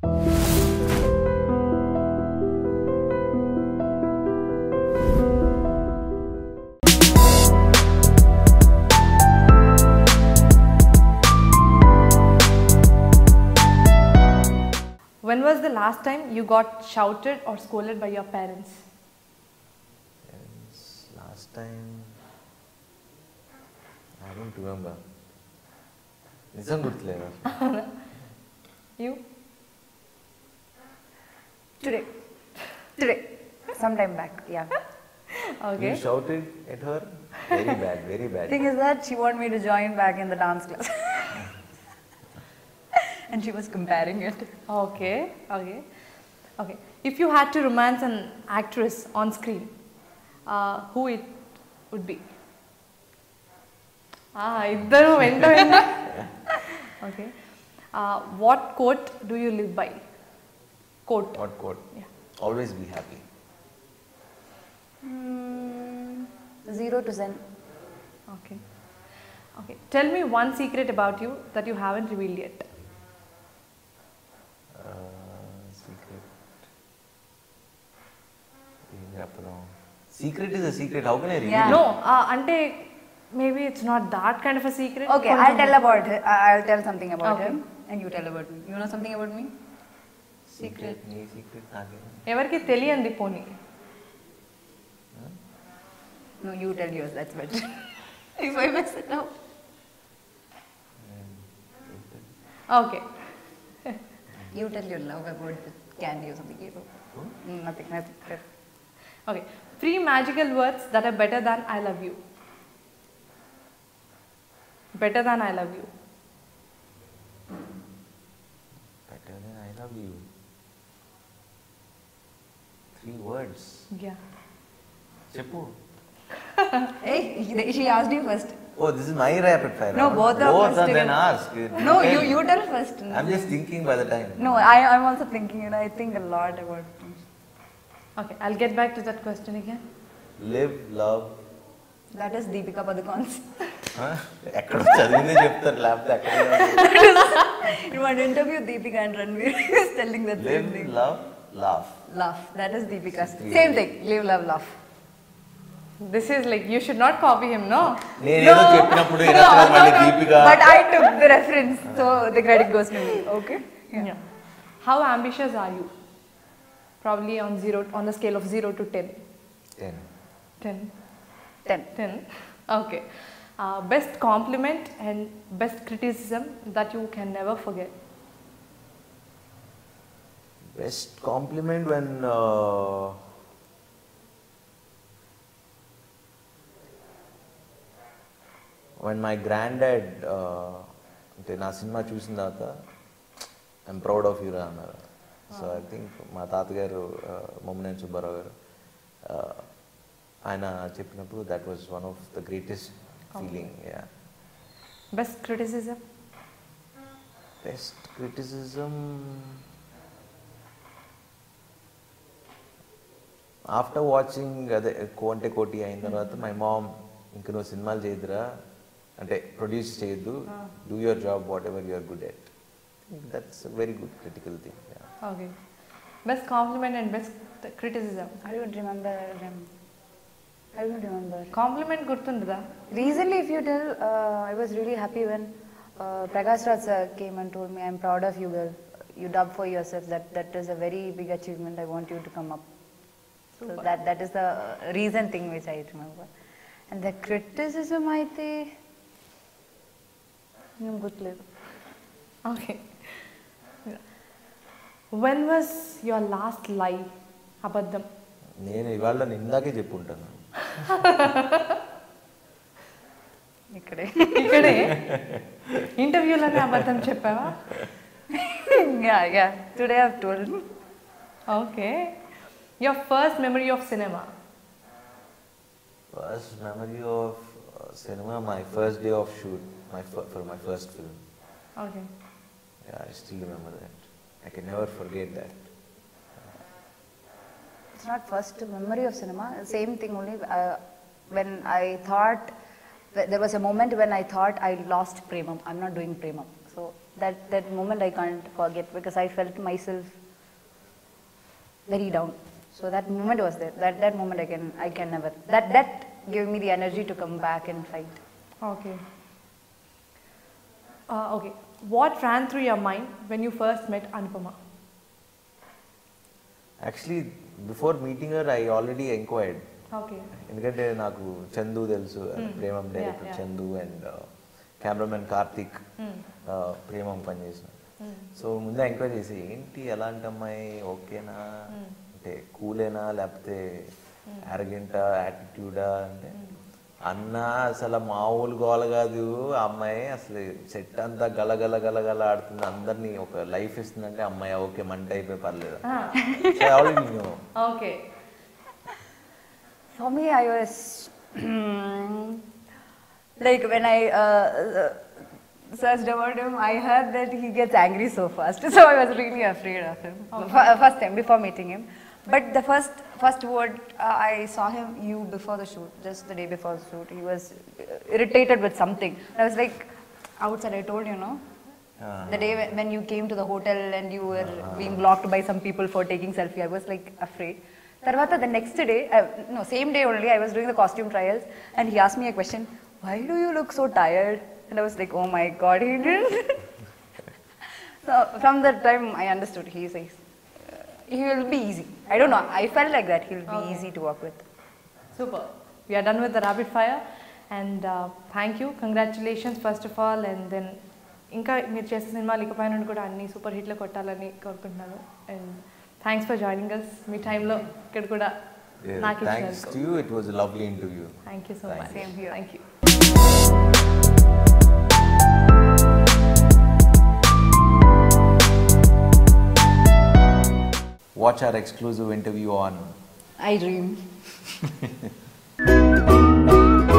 When was the last time you got shouted or scolded by your parents? Last time, I don't remember. Nijam gurtuleda. You? Today. Sometime back, yeah. Okay. You shouted at her? Very bad, very bad. Thing is that she wanted me to join back in the dance class. And she was comparing it. Okay. If you had to romance an actress on screen, who it would be? Iddaru vento. Okay. What quote do you live by? Quote. What quote? Yeah. Always be happy. 0 to Zen. Okay. Tell me one secret about you that you haven't revealed yet. Secret is a secret. How can I reveal? Yeah. No, ante maybe it's not that kind of a secret. Okay, I'll tell something about him and you tell about me. You know something about me? Secret. Secret. Evarki teliyandi poni. No, you tell yours, that's better. If I mess it up. Okay. You tell your love about the candy or something. Nothing. Okay. 3 magical words that are better than I love you. Better than I love you. Better than I love you. 3 words. Yeah. Cheppu. Hey, she asked you first. Oh, this is my rapid fire. No, both are first then together. ask. No, you tell first. I'm just thinking by the time. No, I'm also thinking, I think a lot about things. Okay, I'll get back to that question again. Live, love. That is Deepika Padukone's. ఎక్కడ చదివిందే చెప్తారు లేకపోతే అక్కడ You want to interview Deepika and Ranveer is telling that same thing. Live, love, laugh. Laugh. That is Deepika's. Same thing. Live, love, laugh. This is like, you should not copy him, no? నేనేదో చెప్పినప్పుడు మళ్ళీ Deepika. But I took the reference, so the credit goes to me. Okay? Yeah. How ambitious are you? Probably on the scale of 0 to 10. 10. 10. Okay. Best compliment and best criticism that you can never forget. Best compliment when my granddad అంటే నా cinema చూసిన తర్వాత I'm proud of you రా అన్నారు. So I think మా తాతగారు మొమ్మనేని సుబ్బారావు గారు ఆయన చెప్పినప్పుడు that was one of the greatest feeling. Best criticism after watching అదే కోంటే కోటి అయిన తర్వాత మై మామ్ ఇంక నువ్వు సినిమాలు చేయదురా అంటే ప్రొడ్యూస్ చేయొద్దు, do your job whatever you're good at. That's a very good critical thing. Okay. Best compliment and best criticism. I don't remember. Compliment గుర్తుండదా? Recently, if you tell, I was really happy when Prakash Raj sir came and told me, I'm proud of you, girl. You dubbed for yourself. That is a very big achievement. I want you to come up. Super. So that is the recent thing which I remember. And the criticism, I think, గుర్తులేదు. Okay. When was your last lie? అబద్ధం. నేను ఇవాళ ఇందాకే చెప్పుంటాను. ఇక్కడే ఇంటర్వ్యూలోనే అబద్ధం చెప్పావా? Yeah. Today I've told. Okay. Your first memory of cinema? First memory of cinema, my first day of shoot, for my first film. Okay. Yeah, I still remember that. I can never forget that. It's not first memory of cinema. Same thing only. When I thought, there was a moment when I thought I lost Premam. I'm not doing Premam. So that moment I can't forget because I felt myself very down. So that moment was there. That moment I can never. That gave me the energy to come back and fight. Okay. Okay. What ran through your mind when you first met Anupama? Actually, before meeting her, I already inquired. Okay. ఎందుకంటే నాకు చందు తెలుసు, Premam director Chandu and cameraman Karthik Premam పనిచేసిన. So ముందే enquiry చేసి ఏంటి ఎలాంటి అమ్మాయి, ఓకేనా అంటే కూలేనా లేకపోతే యారగెంటా యాటిట్యూడా అంటే అన్న అసలు మామూలు గోల కాదు ఆ అమ్మాయి, అసలు సెట్ అంతా గలగల గలగల ఆడుతుంది, అందరినీ ఒక లైఫ్ ఇస్తుందంటే అమ్మాయి ఓకే మంట అయిపోయి పర్లేదు. Okay. For me, I was like when I searched about him, I heard that he gets angry so fast. So I was really afraid of him. First time before meeting him. But the first word I saw him, you before the shoot, just the day before the shoot, he was irritated with something. I was like outside. I told you, no. The day when you came to the hotel and you were being blocked by some people for taking selfie, I was like afraid. Tarvata the next day, no, same day only, I was doing the costume trials and he asked me a question, why do you look so tired? And I was like, oh my god, he didn't. So from that time I understood, he says, he will be easy. I don't know, I felt like that, he will be easy to work with. Super. We are done with the rapid fire and thank you, congratulations first of all, and then ఇంకా మీరు చేసే సినిమాలు ఇకపైన కూడా అన్ని super హిట్లు కొట్టాలని కోరుకుంటున్నాను. And thanks for joining us మీ టైంలో ఇక్కడ కూడా నాకు thanks to you, it was a lovely interview. Thank you so much. Same here. Thank you. Watch our exclusive interview on iDream.